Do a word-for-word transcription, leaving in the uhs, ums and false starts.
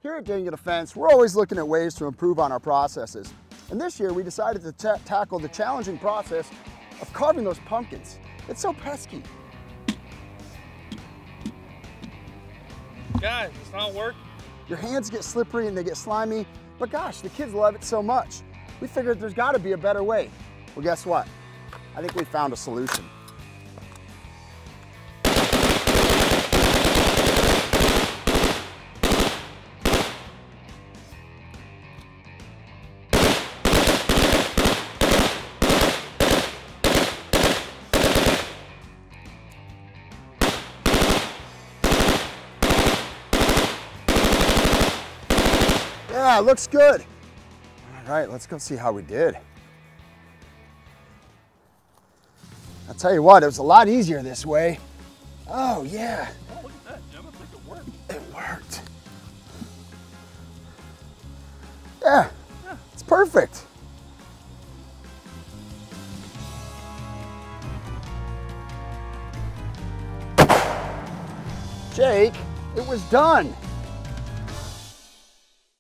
Here at Dang It Defense, we're always looking at ways to improve on our processes. And this year we decided to ta tackle the challenging process of carving those pumpkins. It's so pesky. Guys, it's not working. Your hands get slippery and they get slimy, but gosh, the kids love it so much. We figured there's gotta be a better way. Well, guess what? I think we found a solution. Yeah, looks good. All right, let's go see how we did. I'll tell you what, it was a lot easier this way. Oh, yeah. Oh, look at that, Jim. I think it worked. It worked. Yeah, yeah. It's perfect. Jake, it was done.